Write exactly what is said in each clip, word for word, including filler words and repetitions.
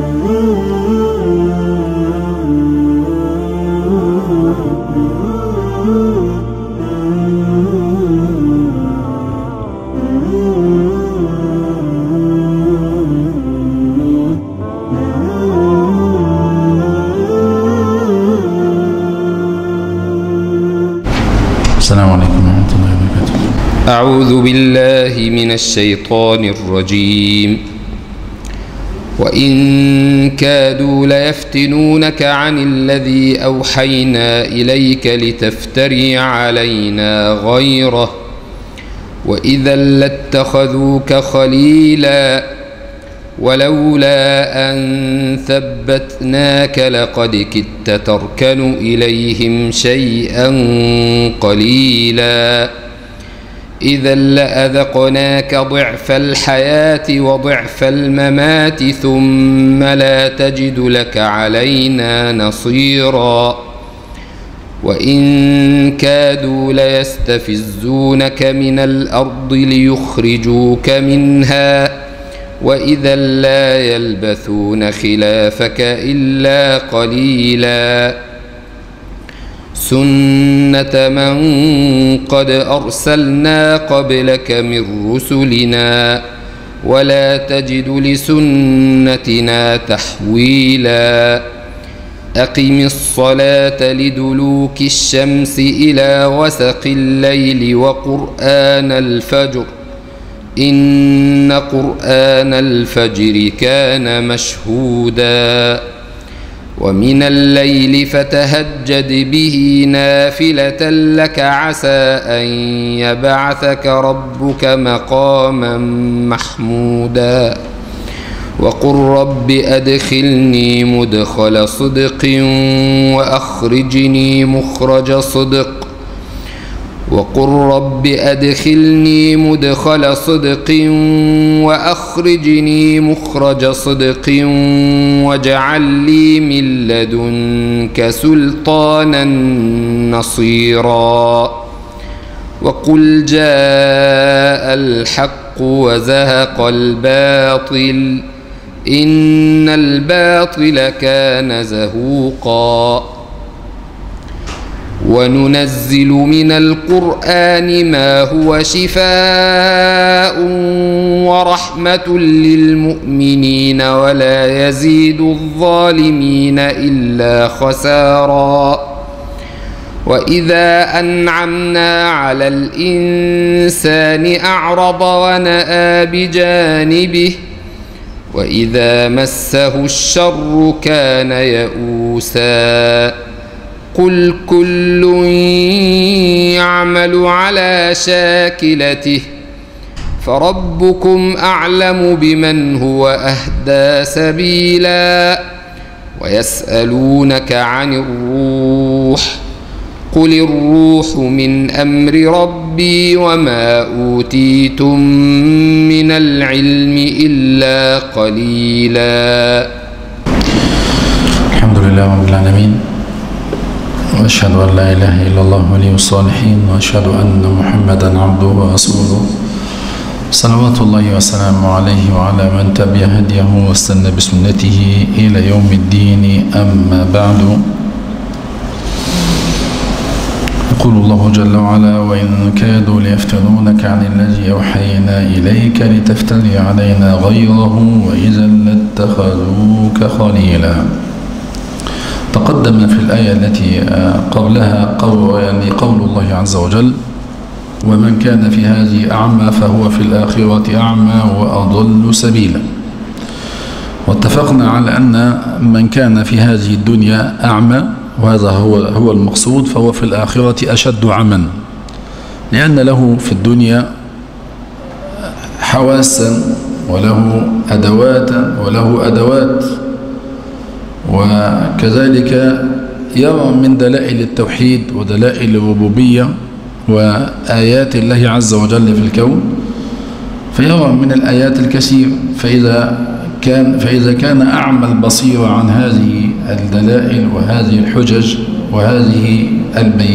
السلام عليكم ورحمة الله وبركاته. أعوذ بالله من الشيطان الرجيم. وإن كادوا ليفتنونك عن الذي أوحينا إليك لتفتري علينا غيره وإذا لاتخذوك خليلا ولولا أن ثبتناك لقد كدت تركن إليهم شيئا قليلا إذا لأذقناك ضعف الحياة وضعف الممات ثم لا تجد لك علينا نصيرا وإن كادوا ليستفزونك من الأرض ليخرجوك منها وإذا لا يلبثون خلافك إلا قليلا سنة من قد أرسلنا قبلك من رسلنا ولا تجد لسنتنا تحويلا أقم الصلاة لدلوك الشمس إلى غسق الليل وقرآن الفجر إن قرآن الفجر كان مشهودا ومن الليل فتهجد به نافلة لك عسى أن يبعثك ربك مقاما محمودا وقل رب أدخلني مدخل صدق وأخرجني مخرج صدق وقل رب أدخلني مدخل صدق وأخرجني مخرج صدق واجعل لي من لدنك سلطانا نصيرا وقل جاء الحق وزهق الباطل إن الباطل كان زهوقا وننزل من القرآن ما هو شفاء ورحمة للمؤمنين ولا يزيد الظالمين إلا خسارا وإذا أنعمنا على الإنسان أعرض ونأى بجانبه وإذا مسه الشر كان يئوسا قل كل يعمل على شاكلته فربكم أعلم بمن هو أهدى سبيلا ويسألونك عن الروح قل الروح من أمر ربي وما أوتيتم من العلم إلا قليلا. الحمد لله رب العالمين، وأشهد أن لا إله إلا الله ولي الصالحين، وأشهد أن محمدا عبده ورسوله صلوات الله وسلامه عليه وعلى من تبع هديه واستنى بسنته إلى يوم الدين. أما بعد، يقول الله جل وعلا: وإن كادوا ليفتنونك عن الذي أوحينا إليك لتفتري علينا غيره وإذا لاتخذوك خليلا. تقدم في الآية التي قبلها قول, يعني قول الله عز وجل: ومن كان في هذه أعمى فهو في الآخرة أعمى وأضل سبيلا. واتفقنا على أن من كان في هذه الدنيا أعمى، وهذا هو هو المقصود، فهو في الآخرة أشد عمى، لأن له في الدنيا حواسا وله أدوات وله أدوات وكذلك يرى من دلائل التوحيد ودلائل الربوبية وآيات الله عز وجل في الكون، فيرى من الآيات الكثير. فإذا كان فإذا كان أعمى البصيرة عن هذه الدلائل وهذه الحجج وهذه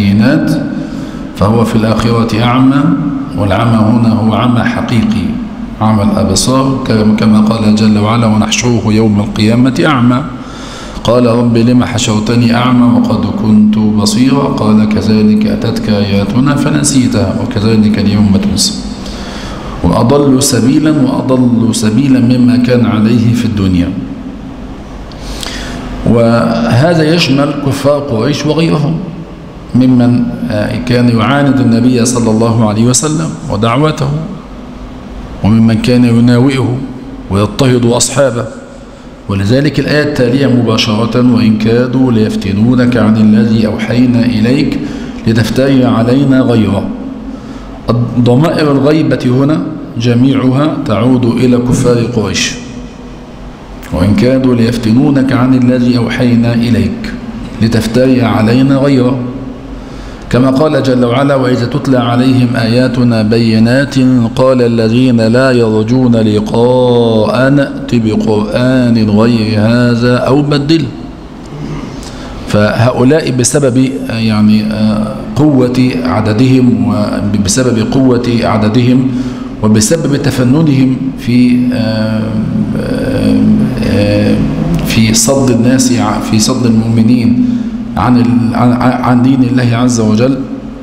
البينات فهو في الآخرة أعمى، والعمى هنا هو عمى حقيقي. أعمى الأبصار، كما قال جل وعلا ونحشره يوم القيامة أعمى. قال رب لما حشرتني أعمى وقد كنت بصيرا، قال كذلك أتتك آياتنا فنسيتها وكذلك اليوم تنسى. وأضل سبيلا وأضل سبيلا مما كان عليه في الدنيا. وهذا يشمل كفار قريش وغيرهم ممن كان يعاند النبي صلى الله عليه وسلم ودعوته، وممن كان يناوئه ويضطهد أصحابه. ولذلك الآية التالية مباشرة وإن كادوا ليفتنونك عن الذي أوحينا إليك لتفتري علينا غيره. ضمائر الغيبة هنا جميعها تعود إلى كفار قريش. وإن كادوا ليفتنونك عن الذي أوحينا إليك لتفتري علينا غيره، كما قال جل وعلا وإذا تتلى عليهم آياتنا بينات قال الذين لا يرجون لقاءنا ائت بقرآن غير هذا أو بدله. فهؤلاء بسبب يعني قوة عددهم وبسبب قوة عددهم وبسبب تفننهم في في صد الناس في صد المؤمنين عن عن دين الله عز وجل،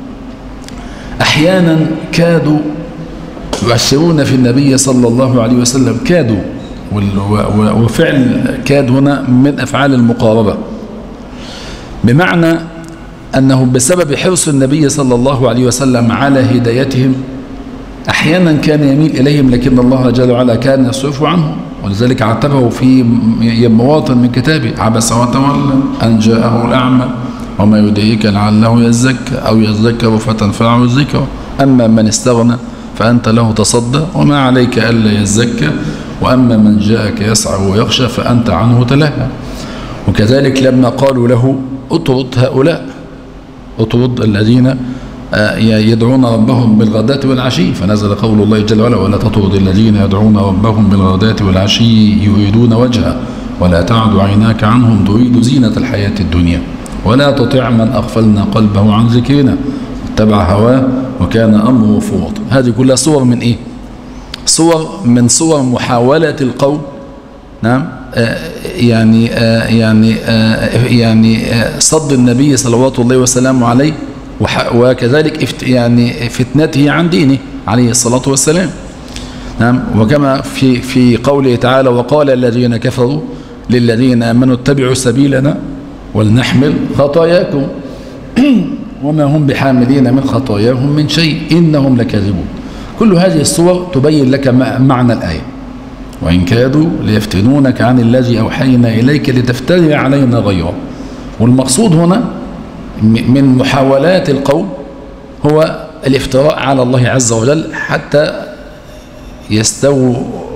أحيانا كادوا يؤثرون في النبي صلى الله عليه وسلم. كادوا، وفعل كاد هنا من أفعال المقاربة، بمعنى أنه بسبب حرص النبي صلى الله عليه وسلم على هدايتهم أحيانا كان يميل إليهم، لكن الله جل وعلا كان يصرف عنهم. ولذلك عاتبه في مواطن من كتابه عبس وتولى أن جاءه الأعمى وما يدريك لعله يزكى أو يذكر فتنفعه الذكرى أما من استغنى فأنت له تصدى وما عليك ألا يزكى وأما من جاءك يسعى ويخشى فأنت عنه تلهى. وكذلك لما قالوا له اطرد هؤلاء، اطرد الذين يدعون ربهم بالغداة والعشي، فنزل قول الله جل وعلا ولا تطرد الذين يدعون ربهم بالغداة والعشي يريدون وجهه ولا تعد عيناك عنهم تريد زينة الحياة الدنيا ولا تطع من أغفلنا قلبه عن ذكرنا واتبع هواه وكان أمره فرطا. هذه كلها صور من إيه؟ صور من صور محاولة القوم، نعم، آه يعني آه يعني آه يعني آه صد النبي صلوات الله وسلامه عليه، وكذلك يعني فتنته عن دينه عليه الصلاة والسلام. نعم. وكما في في قوله تعالى وقال الذين كفروا للذين آمنوا اتبعوا سبيلنا ولنحمل خطاياكم وما هم بحاملين من خطاياهم من شيء إنهم لكاذبون. كل هذه الصور تبين لك معنى الآية وإن كادوا ليفتنونك عن الذي أوحينا إليك لتفتري علينا غيره. والمقصود هنا من محاولات القوم هو الافتراء على الله عز وجل حتى يستووا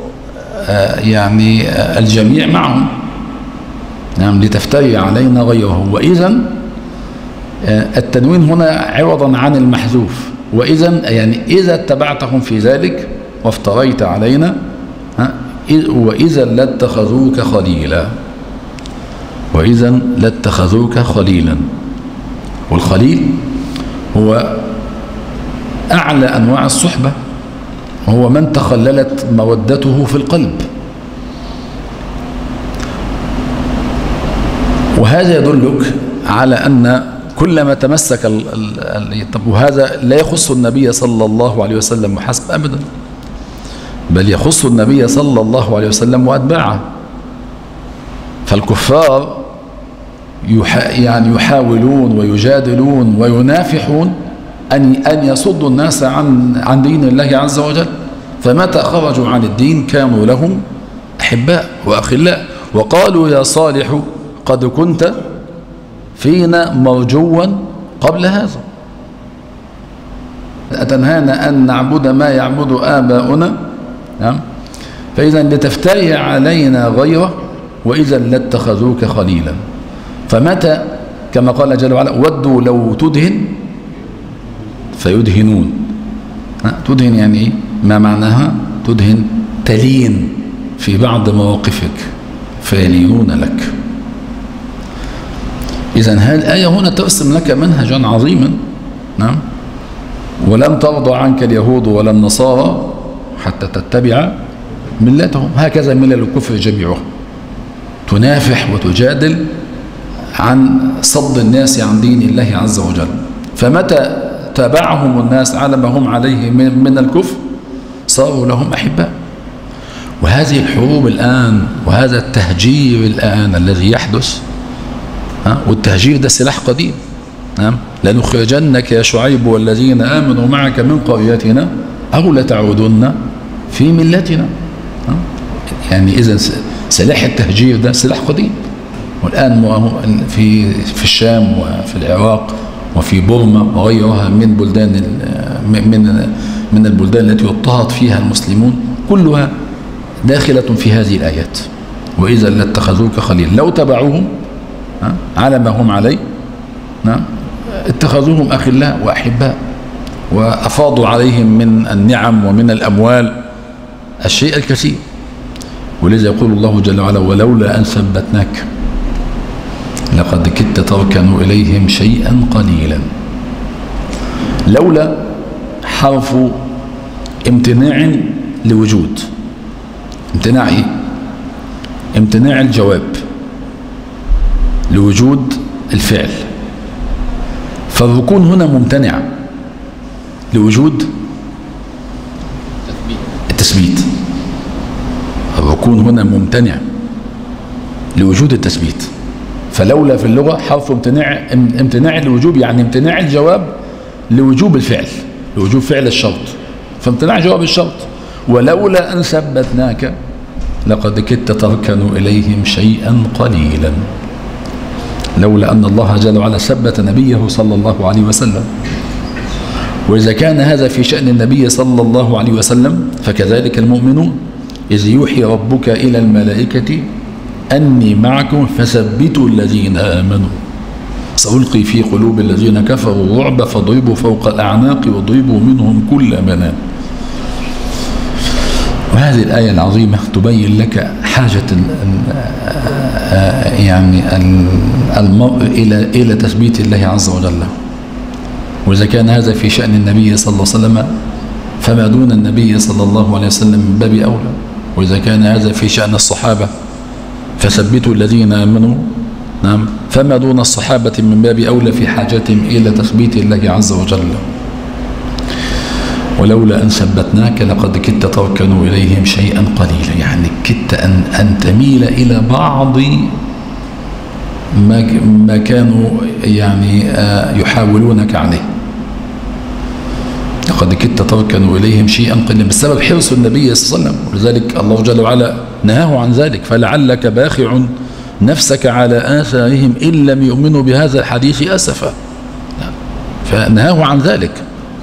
يعني الجميع معهم. نعم، لتفتري علينا غيره. وإذا التنوين هنا عوضا عن المحذوف، وإذا يعني إذا اتبعتهم في ذلك وافتريت علينا وإذا لاتخذوك خليلا، وإذا لاتخذوك خليلا. والخليل هو أعلى أنواع الصحبة، وهو من تخللت مودته في القلب. وهذا يدلك على أن كلما تمسك ال ال طب وهذا لا يخص النبي صلى الله عليه وسلم وحسب أبدا، بل يخص النبي صلى الله عليه وسلم وأتباعه. فالكفار يح يعني يحاولون ويجادلون وينافحون أن أن يصدوا الناس عن عن دين الله عز وجل، فمتى خرجوا عن الدين كانوا لهم أحباء وأخلاء. وقالوا يا صالح قد كنت فينا مرجوا قبل هذا أتنهانا أن نعبد ما يعبد آباؤنا. نعم. فإذا لتفتري علينا غيره وإذا لاتخذوك خليلا. فمتى كما قال جل وعلا ودوا لو تدهن فيدهنون. تدهن يعني إيه؟ ما معناها تدهن؟ تلين في بعض مواقفك فيلينون لك. إذن هذه الآية هنا ترسم لك منهجا عظيما. نعم. ولن ترضى عنك اليهود ولا النصارى حتى تتبع ملتهم. هكذا ملل الكفر جميعها تنافح وتجادل عن صد الناس عن دين الله عز وجل. فمتى تابعهم الناس على ما هم عليه من الكفر صاروا لهم أحباء. وهذه الحروب الآن وهذا التهجير الآن الذي يحدث، والتهجير ده سلاح قديم، لنخرجنك يا شعيب والذين آمنوا معك من قريتنا أو لتعودن في ملتنا. يعني إذن سلاح التهجير ده سلاح قديم، والآن في في الشام وفي العراق وفي بورما وغيرها من بلدان من من البلدان التي يضطهد فيها المسلمون كلها داخلة في هذه الآيات. وإذا لاتخذوك خليل، لو تبعوهم على ما هم عليه اتخذوهم أخلاء وأحباء وأفاضوا عليهم من النعم ومن الأموال الشيء الكثير. ولذا يقول الله جل وعلا ولولا أن ثبتناك لقد كدت تركن إليهم شيئا قليلا. لولا حرف امتناع لوجود. امتناع ايه؟ امتناع الجواب لوجود الفعل، فالركون هنا ممتنع لوجود التثبيت. الركون هنا ممتنع لوجود التثبيت. فلولا في اللغة حرف امتناع امتناع الوجوب، يعني امتناع الجواب لوجوب الفعل، لوجوب فعل الشرط، فامتناع جواب الشرط. ولولا أن ثبتناك لقد كدت تركن إليهم شيئا قليلا. لولا أن الله جل وعلا ثبت نبيه صلى الله عليه وسلم. وإذا كان هذا في شأن النبي صلى الله عليه وسلم فكذلك المؤمنون، إذ يوحي ربك إلى الملائكة أني معكم فثبتوا الذين آمنوا سألقي في قلوب الذين كفروا الرعب فاضربوا فوق الأعناق واضربوا منهم كل بنان. وهذه الآية العظيمة تبين لك حاجة يعني المرء إلى إلى تثبيت الله عز وجل. وإذا كان هذا في شأن النبي صلى الله عليه وسلم فما دون النبي صلى الله عليه وسلم من باب أولى. وإذا كان هذا في شأن الصحابة فثبتوا الذين آمنوا، نعم، فما دون الصحابة من باب أولى في حاجتهم إلى تثبيت الله عز وجل. ولولا أن ثبتناك لقد كدت تركن إليهم شيئا قليلا، يعني كدت أن, أن تميل إلى بعض ما, ما كانوا يعني يحاولونك عليه. لقد كدت تركن إليهم شيئا قليلا بسبب حرص النبي صلى الله عليه وسلم. ولذلك الله جل وعلا نهاه عن ذلك، فلعلك باخع نفسك على آثارهم إن لم يؤمنوا بهذا الحديث أسفا. فنهاه عن ذلك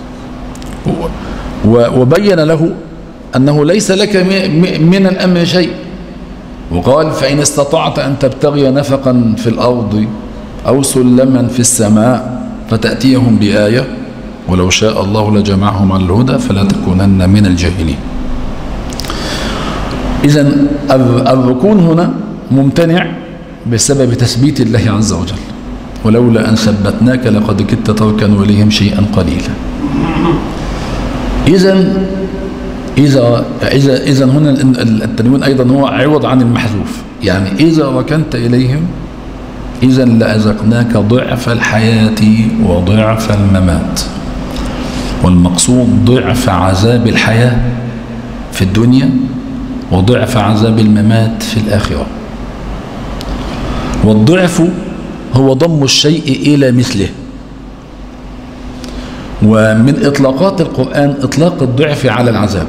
وبين له أنه ليس لك من الأمر شيء. وقال فإن استطعت أن تبتغي نفقا في الأرض أو سلما في السماء فتأتيهم بآية ولو شاء الله لجمعهم على الهدى فلا تكونن من الجاهلين. إذن الركون هنا ممتنع بسبب تثبيت الله عز وجل. ولولا أن ثبتناك لقد كدت تركن إليهم شيئا قليلا. إذن إذا إذا إذا هنا التنوين أيضا هو عوض عن المحذوف، يعني إذا ركنت إليهم إذا لأذقناك ضعف الحياة وضعف الممات. والمقصود ضعف عذاب الحياة في الدنيا وضعف عذاب الممات في الآخرة. والضعف هو ضم الشيء إلى مثله. ومن إطلاقات القرآن إطلاق الضعف على العذاب،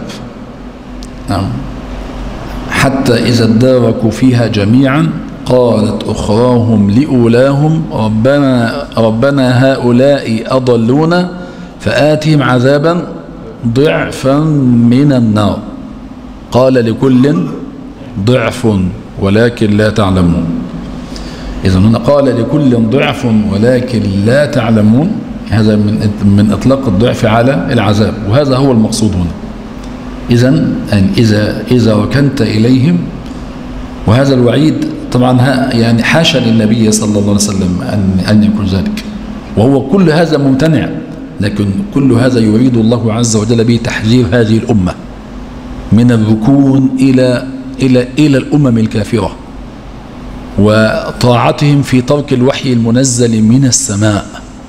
حتى إذا اداركوا فيها جميعا قالت أخراهم لأولاهم ربنا, ربنا هؤلاء أضلونا فآتهم عذابا ضعفا من النار قال لكل ضعف ولكن لا تعلمون. إذن هنا قال لكل ضعف ولكن لا تعلمون، هذا من من إطلاق الضعف على العذاب، وهذا هو المقصود هنا. إذن إذا إذا ركنت إليهم، وهذا الوعيد طبعا يعني حاشا للنبي صلى الله عليه وسلم أن أن يكون ذلك، وهو كل هذا ممتنع، لكن كل هذا يريد الله عز وجل به تحذير هذه الأمة من الركون إلى إلى إلى الأمم الكافرة وطاعتهم في ترك الوحي المنزل من السماء.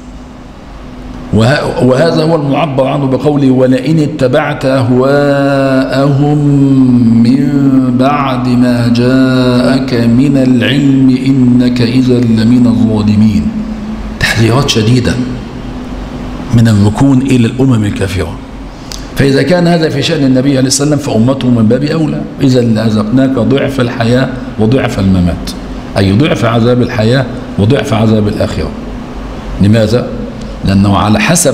وهذا هو المعبر عنه بقوله ولئن اتبعت أهواءهم من بعد ما جاءك من العلم إنك إذا لمن الظالمين. تحذيرات شديدة من الركون إلى الأمم الكافرة. فإذا كان هذا في شأن النبي عليه الصلاة والسلام فأمته من باب أولى. إذا لأذقناك ضعف الحياة وضعف الممات، أي ضعف عذاب الحياة وضعف عذاب الآخرة. لماذا؟ لأنه على حسب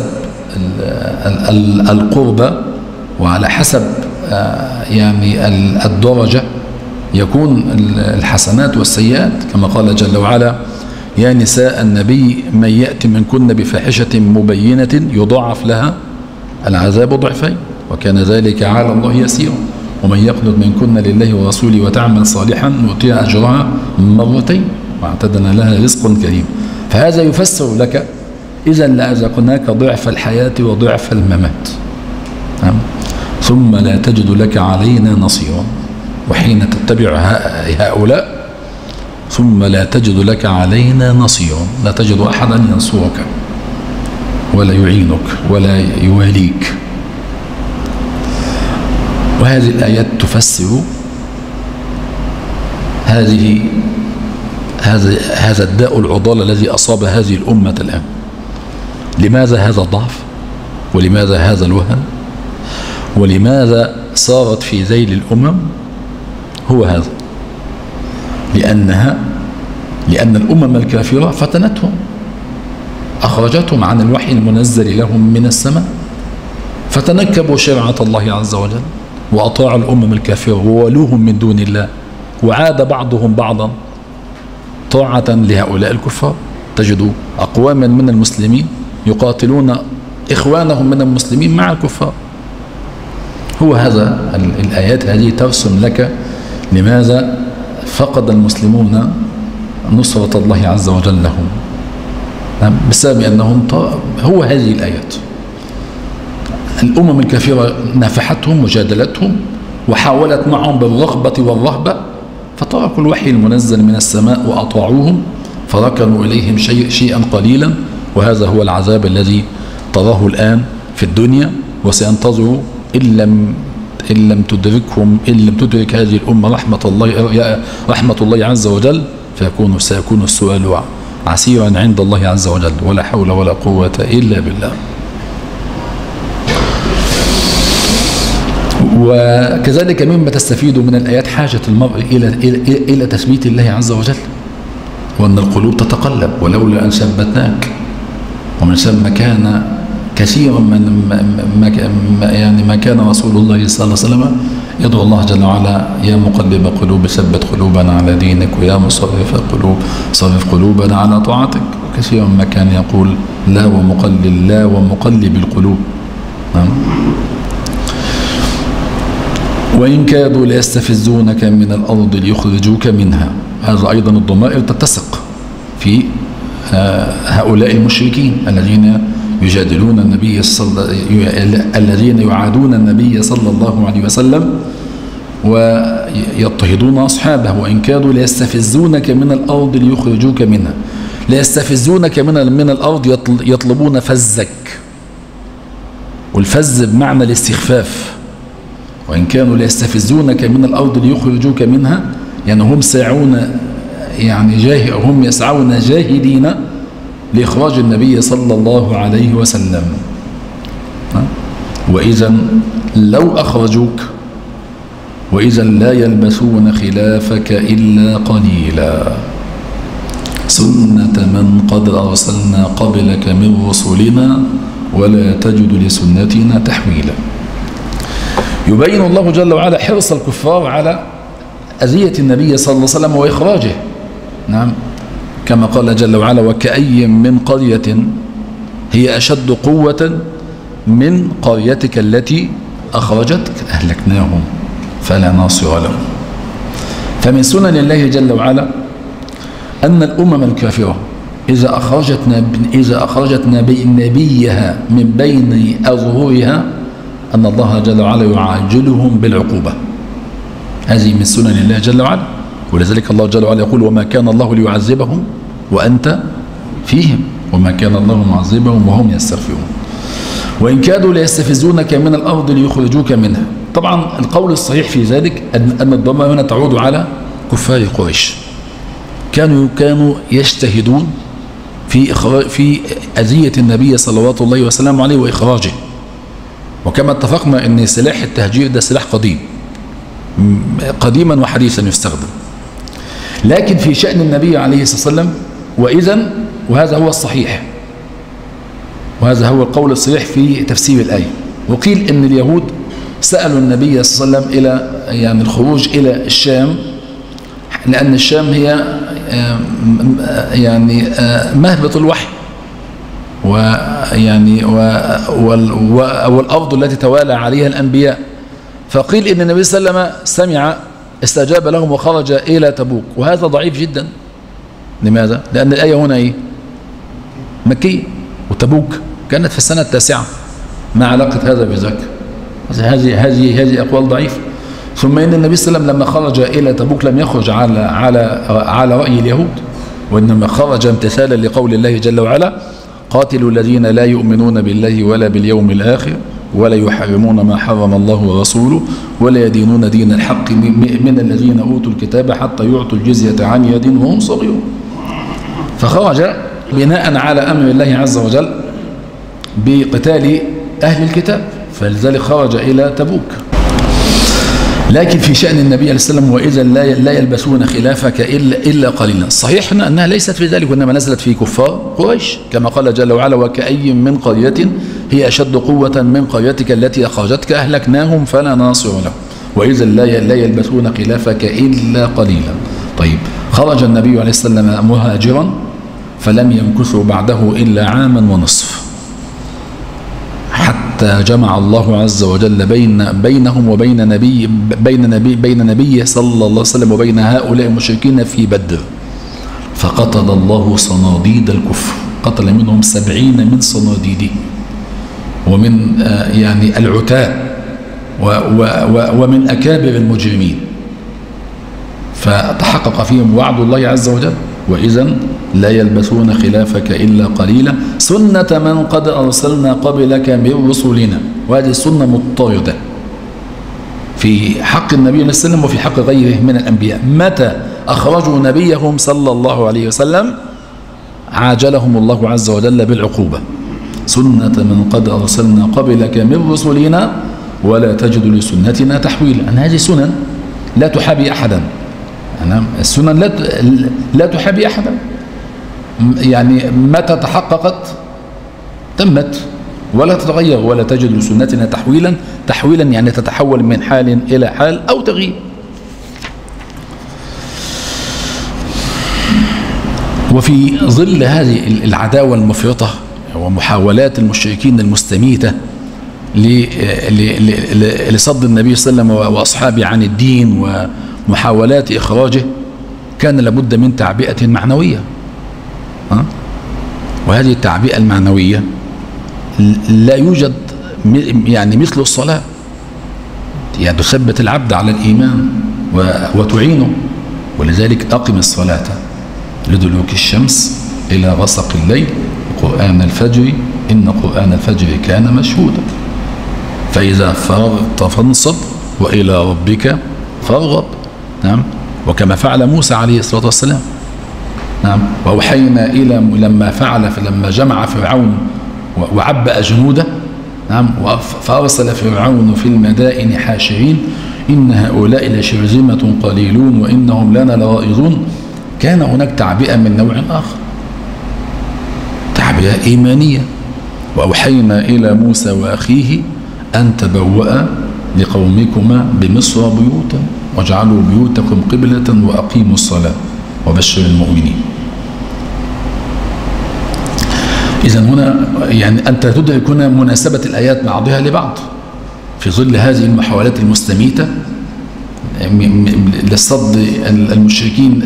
القربة وعلى حسب يعني الدرجة يكون الحسنات والسيئات، كما قال جل وعلا يا نساء النبي من يأتي منكن بفاحشة مبينة يضاعف لها العذاب ضعفين وكان ذلك على الله يسيرا ومن يقنط منكن لله ورسوله وتعمل صالحا نؤتيها أجرها مرتين واعتدنا لها رزق كريم. فهذا يفسر لك إذا لأذقناك ضعف الحياة وضعف الممات ثم لا تجد لك علينا نصيرا. وحين تتبع هؤلاء ثم لا تجد لك علينا نصيرا، لا تجد أحدا ينصرك ولا يعينك ولا يواليك. وهذه الآيات تفسر هذه هذا هذا الداء العضال الذي أصاب هذه الأمة الآن. لماذا هذا الضعف؟ ولماذا هذا الوهن؟ ولماذا صارت في ذيل الأمم؟ هو هذا، لأنها لأن الأمم الكافرة فتنتهم، أخرجتهم عن الوحي المنزل لهم من السماء، فتنكبوا شرعة الله عز وجل وأطاعوا الأمم الكافرة وولوهم من دون الله، وعاد بعضهم بعضا طاعة لهؤلاء الكفار. تجد أقواما من المسلمين يقاتلون إخوانهم من المسلمين مع الكفار. هو هذا الآيات هذه ترسم لك لماذا فقد المسلمون نصرة الله عز وجل لهم، بسبب أنهم هو هذه الآيات. الأمم الكافرة نافحتهم وجادلتهم وحاولت معهم بالرغبة والرهبة فتركوا الوحي المنزل من السماء وأطاعوهم فركنوا إليهم شيء شيئا قليلا. وهذا هو العذاب الذي تراه الآن في الدنيا وسينتظر إن لم إن لم تدركهم إن لم تدرك هذه الأمة رحمة الله رحمة الله عز وجل فيكون سيكون السؤال عسيرا عند الله عز وجل. ولا حول ولا قوة إلا بالله. وكذلك مما تستفيد من الآيات حاجة المرء إلى إلى إلى تثبيت الله عز وجل، وأن القلوب تتقلب ولولا أن ثبتناك. ومن ثم كان كثيرا من ما يعني ما كان رسول الله صلى الله عليه وسلم يدعو الله جل وعلا يا مقلب قلوب ثبت قلوبنا على دينك ويا مصرف القلوب صرف قلوبنا على طاعتك. وكثيرا ما كان يقول لا ومقلل لا ومقلب القلوب. وإن كادوا ليستفزونك من الأرض ليخرجوك منها. هذا أيضا الضمائر تتسق في هؤلاء المشركين الذين يجادلون النبي صلى الذين يعادون النبي صلى الله عليه وسلم ويضطهدون أصحابه. وإن كادوا ليستفزونك من الأرض ليخرجوك منها. ليستفزونك من من الأرض يطلبون فزك، والفز بمعنى الاستخفاف. وإن كانوا ليستفزونك من الأرض ليخرجوك منها يعني هم ساعون يعني جاه هم يسعون جاهدين لإخراج النبي صلى الله عليه وسلم. وإذا لو أخرجوك وإذا لا يلبثون خلافك إلا قليلا سنة من قد أرسلنا قبلك من رسلنا ولا تجد لسنتنا تحويلا. يبين الله جل وعلا حرص الكفار على أذية النبي صلى الله عليه وسلم وإخراجه. نعم، كما قال جل وعلا وكأي من قرية هي أشد قوة من قريتك التي أخرجتك أهلكناهم فلا ناصر لهم. فمن سنن الله جل وعلا أن الأمم الكافرة إذا أخرجت إذا أخرجت نبي نبيها من بين أظهرها أن الله جل وعلا يعاجلهم بالعقوبة. هذه من سنن الله جل وعلا، ولذلك الله جل وعلا يقول وما كان الله ليعذبهم وأنت فيهم وما كان الله معذبهم وهم يستغفرون وإن كادوا ليستفزونك من الأرض ليخرجوك منها. طبعا القول الصحيح في ذلك أن الضمة هنا تعود على كفار قريش، كانوا كانوا يجتهدون في في أذية النبي صلوات الله وسلامه عليه وإخراجه. وكما اتفقنا أن سلاح التهجير ده سلاح قديم قديما وحديثا يستخدم، لكن في شأن النبي عليه الصلاة والسلام وإذن، وهذا هو الصحيح وهذا هو القول الصحيح في تفسير الآية. وقيل أن اليهود سألوا النبي صلى الله عليه وسلم إلى يعني الخروج إلى الشام، لأن الشام هي يعني مهبط الوحي ويعني والأرض التي توالى عليها الأنبياء. فقيل إن النبي صلى الله عليه وسلم سمع استجاب لهم وخرج إلى تبوك، وهذا ضعيف جدا. لماذا؟ لأن الآية هنا إيه؟ مكية، وتبوك كانت في السنة التاسعة. ما علاقة هذا بذاك؟ هذه هذه هذه أقوال ضعيفة. ثم إن النبي صلى الله عليه وسلم لما خرج إلى تبوك لم يخرج على على على رأي اليهود، وإنما خرج امتثالا لقول الله جل وعلا قاتلوا الذين لا يؤمنون بالله ولا باليوم الآخر ولا يحرمون ما حرم الله ورسوله ولا يدينون دين الحق من الذين أوتوا الكتاب حتى يعطوا الجزية عن يد وهم صغيرون. فخرج بناء على أمر الله عز وجل بقتال أهل الكتاب، فلذلك خرج إلى تبوك. لكن في شأن النبي عليه الصلاة والسلام وإذا لا يلبسون خلافك إلا, إلا قليلا، صحيح أنها ليست في ذلك، وإنما نزلت في كفار قريش كما قال جل وعلا وكأي من قرية هي أشد قوة من قريتك التي أخرجتك أهلكناهم فلا ناصر لهم وإذا لا يلبسون خلافك إلا قليلا. طيب، خرج النبي عليه الصلاة والسلام مهاجرا فلم يمكثوا بعده إلا عاما ونصف، حتى جمع الله عز وجل بين بينهم وبين نبي بين نبي بين نبيه صلى الله عليه وسلم وبين هؤلاء المشركين في بدر، فقتل الله صناديد الكفر، قتل منهم سبعين من صناديده ومن يعني العتاة ومن أكابر المجرمين، فتحقق فيهم وعد الله عز وجل وإذا لا يلبسون خلافك إلا قليلا سنة من قد أرسلنا قبلك من رسلنا. وهذه السنة مضطردة في حق النبي صلى الله عليه وسلم وفي حق غيره من الأنبياء. متى أخرجوا نبيهم صلى الله عليه وسلم عاجلهم الله عز وجل بالعقوبة. سنة من قد أرسلنا قبلك من رسلنا ولا تجد لسنتنا تحويلا. أن هذه سنن لا تحابي أحدا، السنن لا لا تحابي أحدا، يعني متى تحققت تمت ولا تتغير ولا تجد لسنتنا تحويلا. تحويلا يعني تتحول من حال إلى حال أو تغيير. وفي ظل هذه العداوة المفرطة ومحاولات المشركين المستميتة لصد النبي صلى الله عليه وسلم وأصحابه عن الدين ومحاولات إخراجه، كان لابد من تعبئة معنوية. وهذه التعبئة المعنوية لا يوجد يعني مثل الصلاة، يعني تثبت العبد على الإيمان وتعينه. ولذلك أقم الصلاة لدلوك الشمس إلى غسق الليل قرآن الفجر إن قرآن الفجر كان مشهودا فإذا فرغت فانصب وإلى ربك فارغب. نعم، وكما فعل موسى عليه الصلاة والسلام. نعم، وأوحينا إلى لما فعل فلما جمع فرعون وعبأ جنوده. نعم، فأرسل فرعون في المدائن حاشرين إن هؤلاء لشرذمة قليلون وإنهم لنا لغائظون. كان هناك تعبئة من نوع آخر، تعبئة إيمانية. وأوحينا إلى موسى وأخيه أن تبوأ لقومكما بمصر بيوتا واجعلوا بيوتكم قبلة وأقيموا الصلاة وبشر المؤمنين. إذن هنا يعني أنت تدرك هنا مناسبة الآيات بعضها لبعض في ظل هذه المحاولات المستميتة لصد المشركين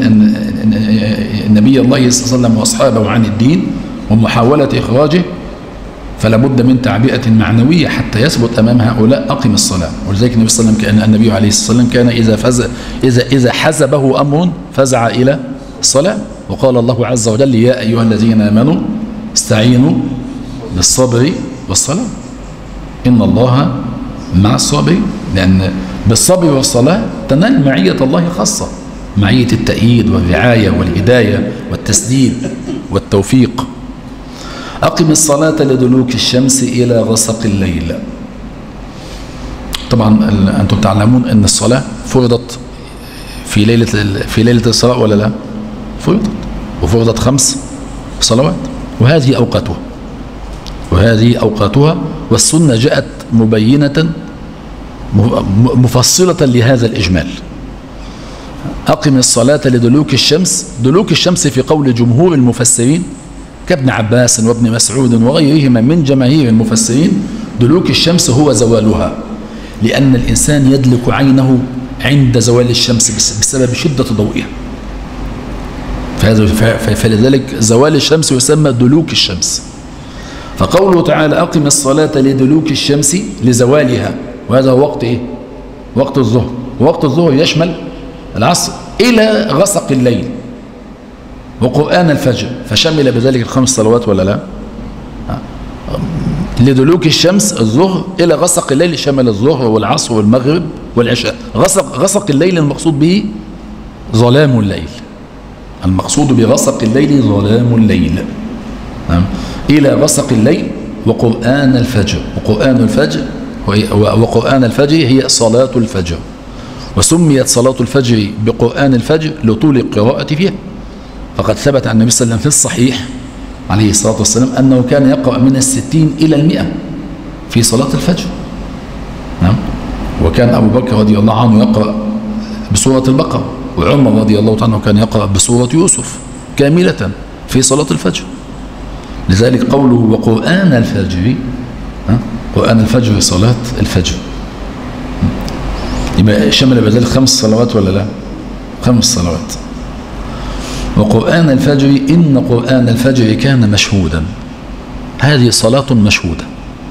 نبي الله صلى الله عليه وسلم وأصحابه عن الدين ومحاولة إخراجه. فلا بد من تعبئة معنوية حتى يثبت أمام هؤلاء أقم الصلاة. ولذلك النبي صلى الله عليه وسلم كان النبي عليه الصلاة والسلام كان إذا فز إذا إذا حزبه أمر فزع إلى الصلاة. وقال الله عز وجل يا أيها الذين آمنوا استعينوا بالصبر والصلاة إن الله مع الصابرين، لأن بالصبر والصلاة تنال معية الله خاصة، معية التأييد والرعاية والهداية والتسديد والتوفيق. أقم الصلاة لدلوك الشمس إلى غسق الليل. طبعا أنتم تعلمون أن الصلاة فرضت في ليلة في ليلة الإسراء ولا لا؟ فرضت، وفرضت خمس صلوات، وهذه أوقاتها وهذه أوقاتها والسنة جاءت مبينة مفصلة لهذا الإجمال. أقم الصلاة لدلوك الشمس. دلوك الشمس في قول جمهور المفسرين كابن عباس وابن مسعود وغيرهما من جماهير المفسرين، دلوك الشمس هو زوالها، لأن الإنسان يدلك عينه عند زوال الشمس بسبب شدة ضوئها، فلذلك زوال الشمس يسمى دلوك الشمس. فقوله تعالى أقم الصلاة لدلوك الشمس لزوالها، وهذا وقت إيه؟ وقت الظهر. وقت الظهر يشمل العصر إلى غسق الليل وقرآن الفجر، فشمل بذلك الخمس صلوات ولا لا؟ لدلوك الشمس الظهر إلى غسق الليل شمل الظهر والعصر والمغرب والعشاء. غسق, غسق الليل المقصود به ظلام الليل، المقصود بغسق الليل ظلام الليل. إلى غسق الليل وقرآن الفجر. وقرآن الفجر وقرآن الفجر هي صلاة الفجر، وسميت صلاة الفجر بقرآن الفجر لطول القراءة فيها، فقد ثبت عن النبي صلى الله عليه وسلم في الصحيح عليه الصلاة والسلام أنه كان يقرأ من الستين إلى المئة في صلاة الفجر. نعم. وكان أبو بكر رضي الله عنه يقرأ بسورة البقرة، وعمر رضي الله عنه كان يقرأ بسورة يوسف كاملة في صلاة الفجر. لذلك قوله وقرآن الفجر، قرآن الفجر صلاة الفجر، يبقى شمل بذلك خمس صلوات ولا لا؟ خمس صلوات. وقرآن الفجر إن قرآن الفجر كان مشهودا. هذه صلاة مشهودة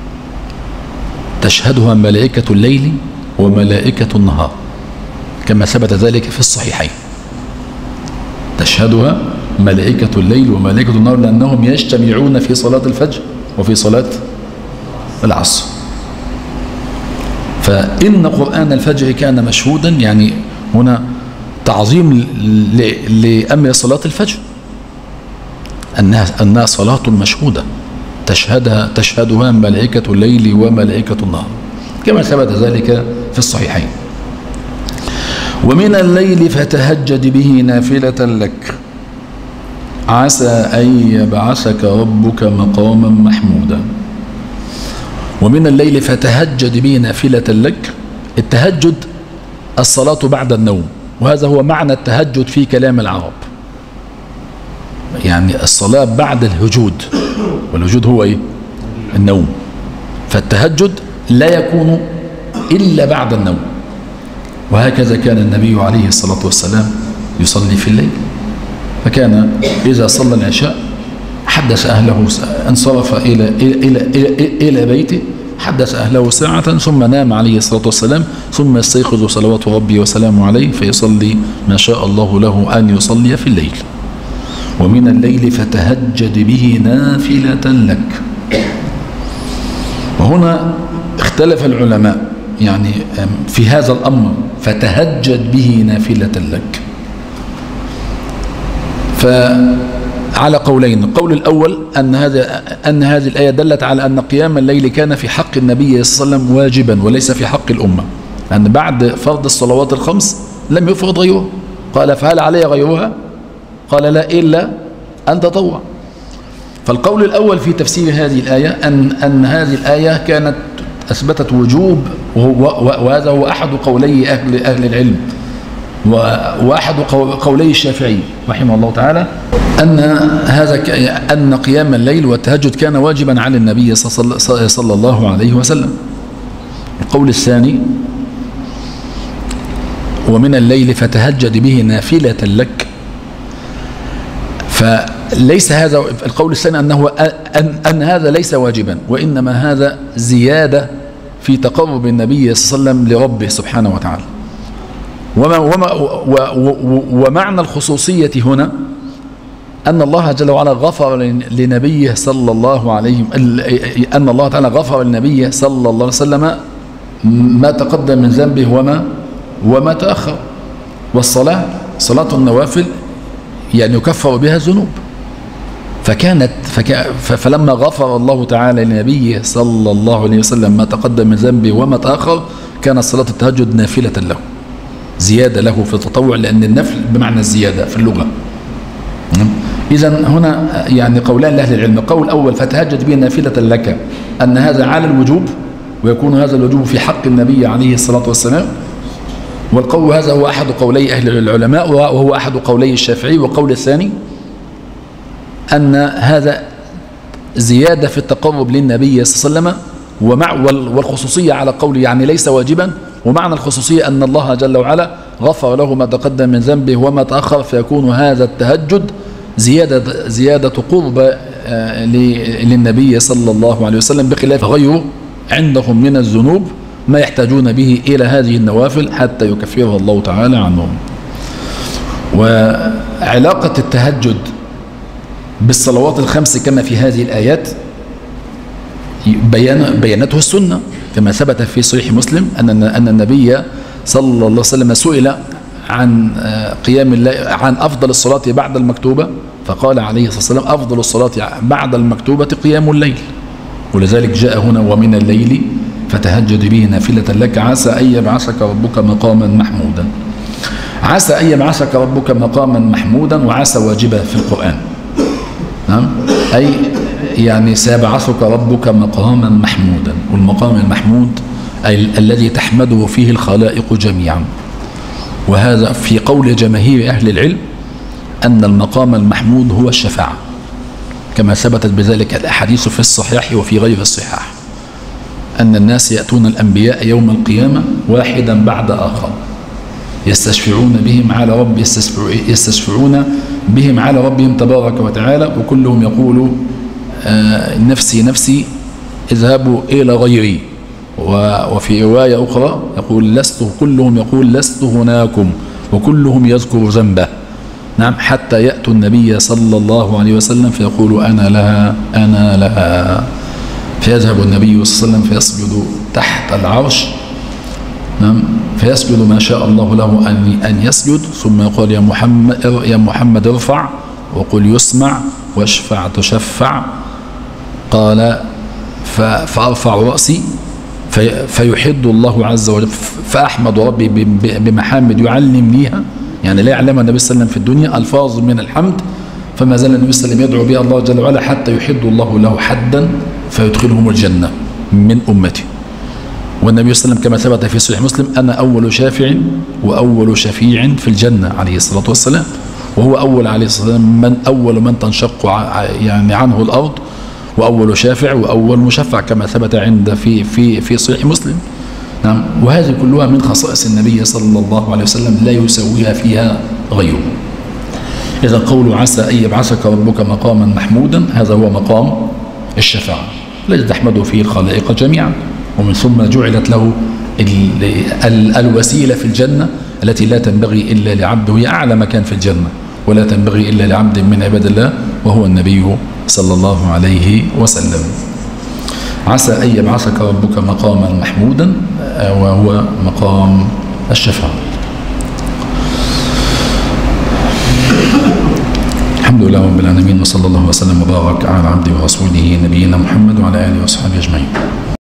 تشهدها ملائكة الليل وملائكة النهار كما ثبت ذلك في الصحيحين. تشهدها ملائكة الليل وملائكة النهار لأنهم يجتمعون في صلاة الفجر وفي صلاة العصر. فإن قرآن الفجر كان مشهودا، يعني هنا تعظيم لأمر صلاة الفجر، أنها, أنها صلاة مشهودة تشهدها تشهدها ملائكة الليل وملائكة النهار كما ثبت ذلك في الصحيحين. ومن الليل فتهجد به نافلة لك عسى أن يبعثك ربك مقاما محمودا. ومن الليل فتهجد به نافلة لك. التهجد الصلاة بعد النوم، وهذا هو معنى التهجد في كلام العرب، يعني الصلاة بعد الهجود، والهجود هو ايه؟ النوم. فالتهجد لا يكون إلا بعد النوم، وهكذا كان النبي عليه الصلاة والسلام يصلي في الليل. فكان إذا صلى العشاء حدث أهله، انصرف إلى, إلى, إلى, إلى بيته، حدث أهله ساعة ثم نام عليه الصلاة والسلام، ثم يستيقظ صلوات ربي وسلامه عليه فيصلي ما شاء الله له أن يصلي في الليل. ومن الليل فتهجد به نافلة لك. وهنا اختلف العلماء يعني في هذا الأمر، فتهجد به نافلة لك، فعلى قولين. القول الأول أن هذا أن هذه الآية دلت على أن قيام الليل كان في حق النبي صلى الله عليه وسلم واجبا وليس في حق الأمة، لأن بعد فرض الصلوات الخمس لم يفرض غيرها. قال فهل علي غيرها؟ قال لا إلا أن تطوع. فالقول الأول في تفسير هذه الآية أن أن هذه الآية كانت أثبتت وجوب، وهذا هو أحد قولي أهل أهل العلم وأحد قولي الشافعي رحمه الله تعالى، أن هذا أن قيام الليل والتهجد كان واجبا على النبي صلى الله عليه وسلم. القول الثاني ومن الليل فتهجد به نافلة لك، ليس هذا القول الثاني أنه أن, أن هذا ليس واجبا، وإنما هذا زيادة في تقرب النبي صلى الله عليه وسلم لربه سبحانه وتعالى. وما وما ومعنى الخصوصية هنا أن الله جل وعلا غفر لنبيه صلى الله عليه أن الله تعالى غفر للنبي صلى الله عليه وسلم ما تقدم من ذنبه وما وما تأخر. والصلاة صلاة النوافل يعني يكفر بها الذنوب، فكانت فك فلما غفر الله تعالى لنبيه صلى الله عليه وسلم ما تقدم من ذنبه وما تأخر كانت صلاة التهجد نافلة له، زيادة له في التطوع، لأن النفل بمعنى الزيادة في اللغة. إذن هنا يعني قولان لأهل العلم، قول أول فتهجد به نافلة لك أن هذا على الوجوب، ويكون هذا الوجوب في حق النبي عليه الصلاة والسلام. والقول هذا هو أحد قولي أهل العلماء، وهو أحد قولي الشافعي. والقول الثاني أن هذا زيادة في التقرب للنبي صلى الله عليه وسلم، ومع والخصوصية على قول يعني ليس واجبا، ومعنى الخصوصية أن الله جل وعلا غفر له ما تقدم من ذنبه وما تأخر، فيكون هذا التهجد زيادة زيادة قرب للنبي صلى الله عليه وسلم، بخلاف غيره عندهم من الذنوب ما يحتاجون به إلى هذه النوافل حتى يكفرها الله تعالى عنهم. وعلاقة التهجد بالصلوات الخمس كما في هذه الآيات بيان بيانته السنة، كما ثبت في صحيح مسلم أن أن النبي صلى الله عليه وسلم سئل عن قيام الليل، عن أفضل الصلاة بعد المكتوبة، فقال عليه الصلاة والسلام أفضل الصلاة بعد المكتوبة قيام الليل. ولذلك جاء هنا ومن الليل فتهجد به نافلة لك عسى أن يبعثك ربك مقاما محمودا. عسى أن يبعثك ربك مقاما محمودا، وعسى واجبة في القرآن، نعم، أي يعني سيبعثك ربك مقاما محمودا. والمقام المحمود أي الذي تحمده فيه الخلائق جميعا. وهذا في قول جماهير أهل العلم أن المقام المحمود هو الشفاعة، كما ثبتت بذلك الأحاديث في الصحيح وفي غير الصحاح، أن الناس يأتون الأنبياء يوم القيامة واحدا بعد آخر يستشفعون بهم على رب يستشفعون بهم على ربهم تبارك وتعالى، وكلهم يقول آه نفسي نفسي اذهبوا إلى غيري. وفي رواية أخرى يقول لست كلهم يقول لست هناكم، وكلهم يذكر ذنبه، نعم، حتى يأتوا النبي صلى الله عليه وسلم فيقول أنا لها أنا لها، فيذهب النبي صلى الله عليه وسلم فيسجد تحت العرش، نعم، فيسجد ما شاء الله له أن أن يسجد، ثم يقول يا محمد يا محمد ارفع وقل يسمع واشفع تشفع. قال فأرفع رأسي في فيحد الله عز وجل، فأحمد ربي بمحامد يعلمنيها، يعني لا يعلمها النبي صلى الله عليه وسلم في الدنيا ألفاظ من الحمد، فما زال النبي صلى الله عليه وسلم يدعو بها الله جل وعلا حتى يحد الله له حدا فيدخلهم الجنة من أمته. والنبي صلى الله عليه وسلم كما ثبت في صحيح مسلم أنا أول شافع وأول شفيع في الجنة عليه الصلاة والسلام، وهو أول عليه الصلاة والسلام من أول من تنشق يعني عنه الأرض، وأول شافع وأول مشفع كما ثبت عند في في في صحيح مسلم، نعم. وهذه كلها من خصائص النبي صلى الله عليه وسلم لا يسويها فيها غيره. إذا قول عسى أن يبعثك ربك مقاما محمودا هذا هو مقام الشفاعة الذي تحمده فيه الخلائق جميعا، ومن ثم جعلت له ال ال الوسيلة في الجنة التي لا تنبغي إلا لعبد، هي أعلى مكان في الجنة ولا تنبغي إلا لعبد من عباد الله وهو النبي صلى الله عليه وسلم. عسى أن يبعثك ربك مقاما محمودا وهو مقام الشفاعة. الحمد لله رب العالمين، وصلى الله وسلم وبارك على عبده ورسوله نبينا محمد وعلى آله وصحبه أجمعين.